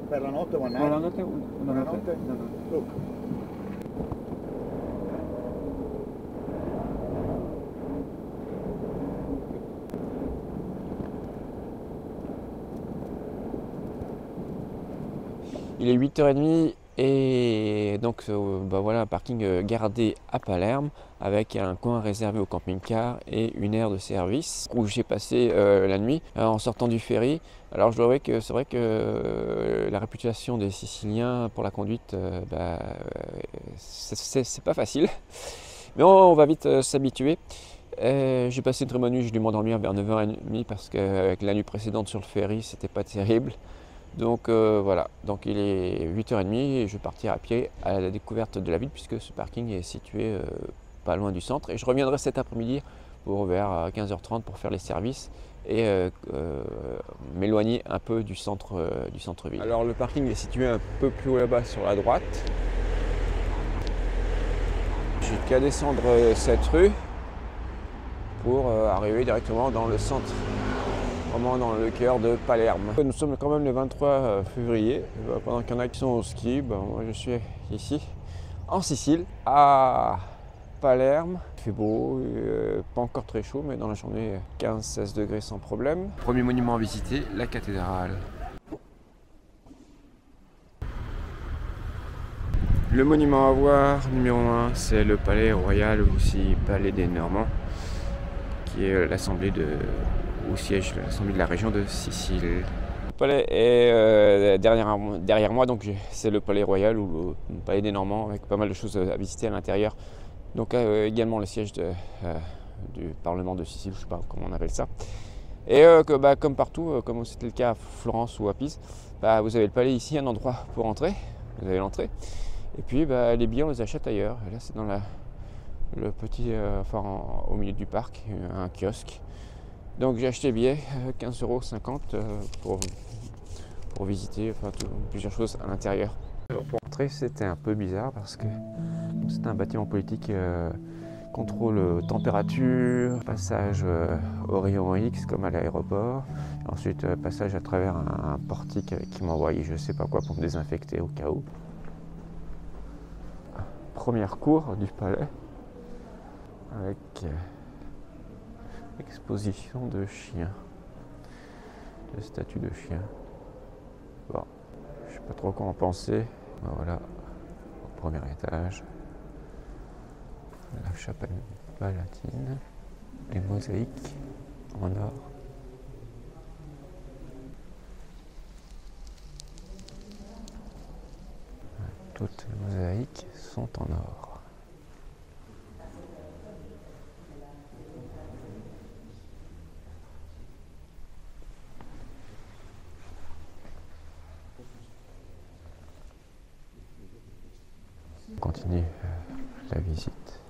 Per la notte one night? Buonanotte, buonanotte. Look. Il est 8h30 et donc bah voilà, un parking gardé à Palerme avec un coin réservé au camping-car et une aire de service où j'ai passé la nuit en sortant du ferry. Alors je dois avouer que c'est vrai que la réputation des Siciliens pour la conduite, c'est pas facile, mais on va vite s'habituer. J'ai passé une très bonne nuit, j'ai dû m'endormir vers 9h30 parce qu'avec la nuit précédente sur le ferry c'était pas terrible. Donc voilà, donc il est 8h30 et je vais partir à pied à la découverte de la ville puisque ce parking est situé pas loin du centre. Et je reviendrai cet après-midi pour vers 15h30 pour faire les services et m'éloigner un peu du centre-ville. Alors le parking est situé un peu plus haut là-bas sur la droite. J'ai qu'à descendre cette rue pour arriver directement dans le centre. Vraiment dans le cœur de Palerme. Nous sommes quand même le 23 février, pendant qu'il y en a qui sont au ski, moi je suis ici en Sicile, à Palerme. Il fait beau, pas encore très chaud, mais dans la journée 15-16 degrés sans problème. Premier monument à visiter, la cathédrale. Le monument à voir, numéro 1, c'est le palais royal, ou aussi palais des Normands, qui est l'assemblée où siège l'assemblée de la région de Sicile. Le palais est derrière moi, donc c'est le palais royal ou le palais des Normands avec pas mal de choses à visiter à l'intérieur. Donc également le siège du Parlement de Sicile, je ne sais pas comment on appelle ça. Et comme partout, comme c'était le cas à Florence ou à Pise, vous avez le palais ici, un endroit pour entrer, vous avez l'entrée. Et puis les billets on les achète ailleurs. Et là c'est dans le petit, au milieu du parc, un kiosque. Donc j'ai acheté billets 15,50 € pour visiter plusieurs choses à l'intérieur. Pour entrer c'était un peu bizarre parce que c'était un bâtiment politique, contrôle température, passage au rayon X comme à l'aéroport, ensuite passage à travers un portique qui m'envoyait je sais pas quoi pour me désinfecter au cas où. Première cour du palais avec exposition de chiens, de statues de chiens. Bon, je sais pas trop quoi en penser. Voilà, au premier étage, la chapelle palatine, les mosaïques en or. Toutes les mosaïques sont en or. On continue la visite.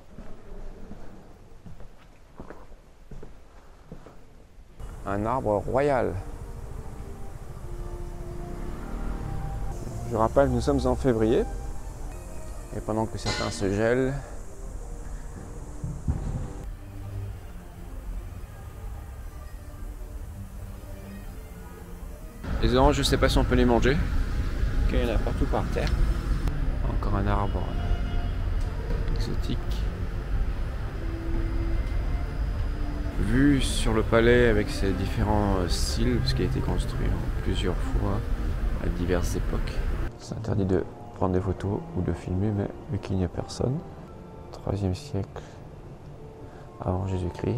Un arbre royal. Je rappelle, nous sommes en février et pendant que certains se gèlent, les oranges, je ne sais pas si on peut les manger. Il y en a partout par terre. Encore un arbre exotique. Vue sur le palais avec ses différents styles, parce qu'il a été construit plusieurs fois à diverses époques. C'est interdit de prendre des photos ou de filmer, mais vu qu'il n'y a personne. 3e siècle avant Jésus-Christ.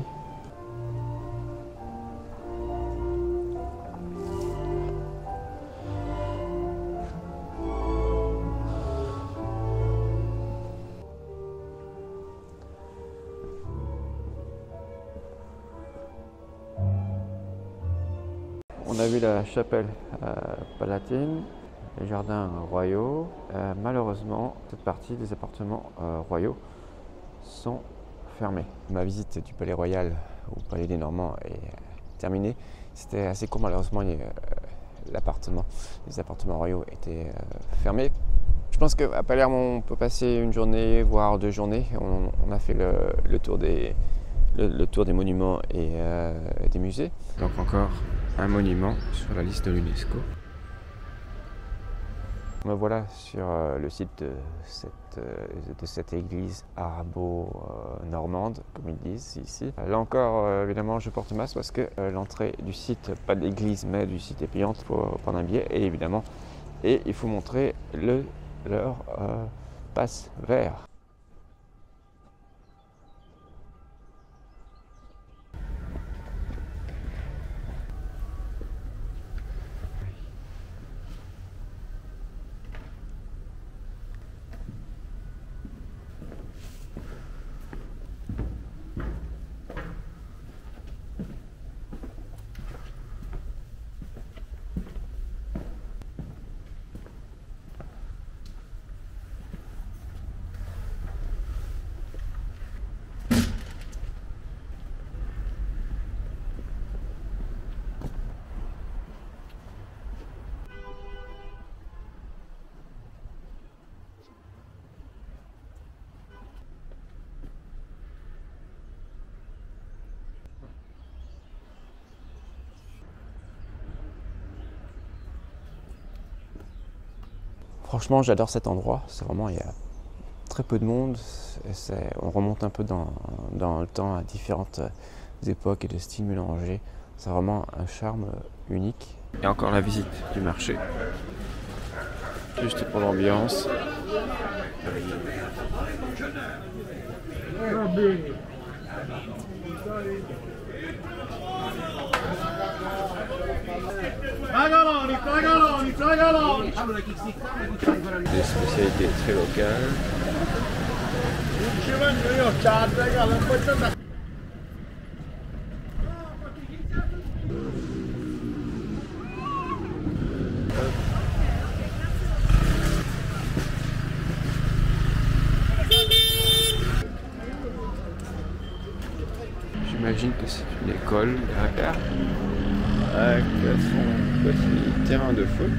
On a vu la chapelle palatine, les jardins royaux. Malheureusement, cette partie des appartements royaux sont fermés. Ma visite du palais royal au palais des Normands est terminée. C'était assez court, malheureusement, les appartements royaux étaient fermés. Je pense qu'à Palerme, on peut passer une journée, voire 2 journées. On a fait le tour des monuments et des musées. Donc encore un monument sur la liste de l'UNESCO. Me voilà sur le site de cette église arabo-normande, comme ils disent ici. Là encore, évidemment, je porte masque parce que l'entrée du site, pas de l'église, mais du site est payante pour prendre un billet. Et évidemment, il faut montrer leur passe vert. Franchement, j'adore cet endroit. C'est vraiment, il y a très peu de monde. On remonte un peu dans le temps à différentes époques et de styles mélangés. C'est vraiment un charme unique. Et encore la visite du marché. Juste pour l'ambiance. Des spécialités très locales. J'imagine que c'est une école derrière avec son petit terrain de foot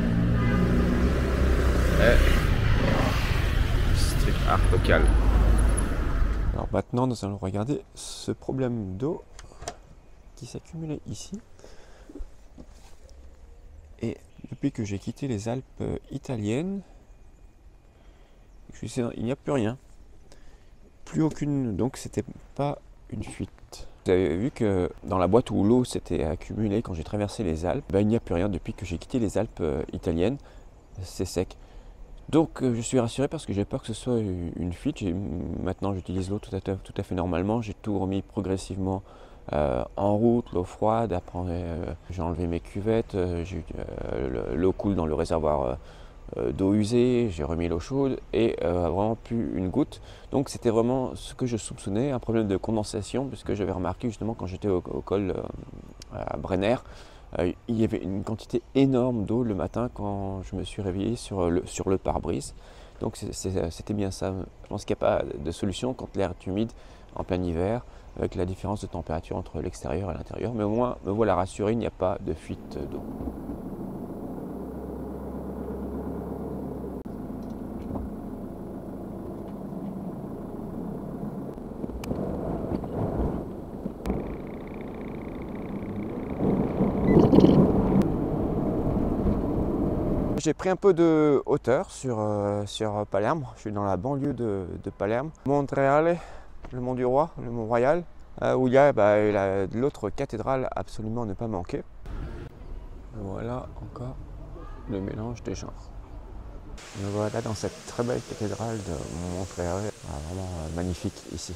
et street art local. Alors maintenant nous allons regarder ce problème d'eau qui s'accumulait ici, et depuis que j'ai quitté les Alpes italiennes, il n'y a plus rien, plus aucune, donc c'était pas une fuite. Vous avez vu que dans la boîte où l'eau s'était accumulée quand j'ai traversé les Alpes, il n'y a plus rien depuis que j'ai quitté les Alpes italiennes, c'est sec. Donc je suis rassuré parce que j'ai peur que ce soit une fuite. Maintenant j'utilise l'eau tout à fait normalement, j'ai tout remis progressivement en route, l'eau froide, après j'ai enlevé mes cuvettes, l'eau coule dans le réservoir d'eau usée, j'ai remis l'eau chaude et vraiment plus une goutte. Donc c'était vraiment ce que je soupçonnais, un problème de condensation, puisque j'avais remarqué justement quand j'étais au col à Brenner, il y avait une quantité énorme d'eau le matin quand je me suis réveillé sur le pare-brise. Donc c'était bien ça. Je pense qu'il n'y a pas de solution quand l'air est humide en plein hiver, avec la différence de température entre l'extérieur et l'intérieur. Mais au moins, me voilà rassuré, il n'y a pas de fuite d'eau. J'ai pris un peu de hauteur sur Palerme. Je suis dans la banlieue de Palerme. Montereale, le Mont du Roi, le Mont Royal, où il y a l'autre cathédrale absolument ne pas manquer. Voilà encore le mélange des genres. Me voilà dans cette très belle cathédrale de Montereale, vraiment magnifique ici.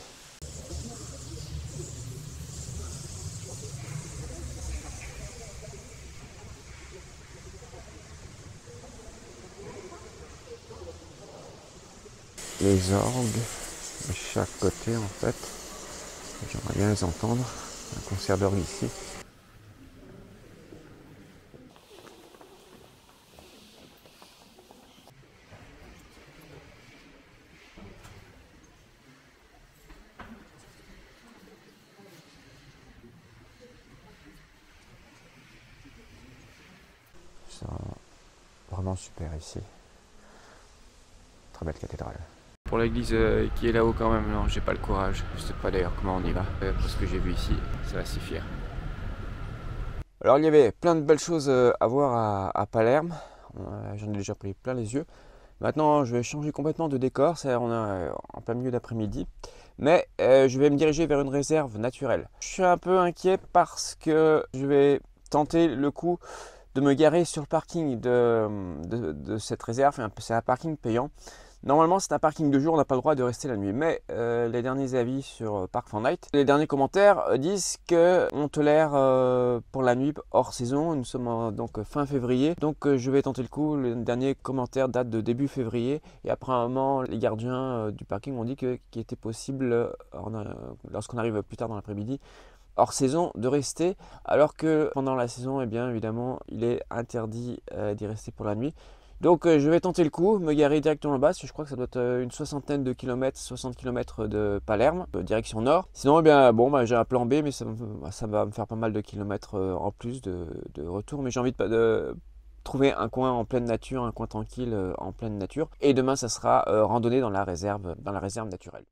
Les orgues de chaque côté en fait, j'aimerais bien les entendre, un concert d'orgue ici. C'est vraiment super ici, très belle cathédrale. Pour l'église qui est là-haut quand même, non, j'ai pas le courage. Je sais pas d'ailleurs comment on y va. Pour ce que j'ai vu ici, ça va suffire. Alors il y avait plein de belles choses à voir à Palerme. J'en ai déjà pris plein les yeux. Maintenant, je vais changer complètement de décor. On est en plein milieu d'après-midi. Mais je vais me diriger vers une réserve naturelle. Je suis un peu inquiet parce que je vais tenter le coup de me garer sur le parking de cette réserve. C'est un parking payant. Normalement, c'est un parking de jour, on n'a pas le droit de rester la nuit. Mais les derniers avis sur Park4Night, les derniers commentaires disent qu'on tolère pour la nuit hors saison. Nous sommes donc fin février. Donc je vais tenter le coup. Le dernier commentaire date de début février. Et après un moment, les gardiens du parking ont dit qu'il était possible, lorsqu'on arrive plus tard dans l'après-midi, hors saison, de rester. Alors que pendant la saison, eh bien évidemment, il est interdit d'y rester pour la nuit. Donc je vais tenter le coup, me garer directement là-bas, parce que je crois que ça doit être une soixantaine de kilomètres, 60 km de Palerme, direction nord. Sinon, eh bien, bon, j'ai un plan B, mais ça va me faire pas mal de kilomètres en plus de retour. Mais j'ai envie de trouver un coin en pleine nature, un coin tranquille en pleine nature. Et demain, ça sera randonnée dans la réserve naturelle.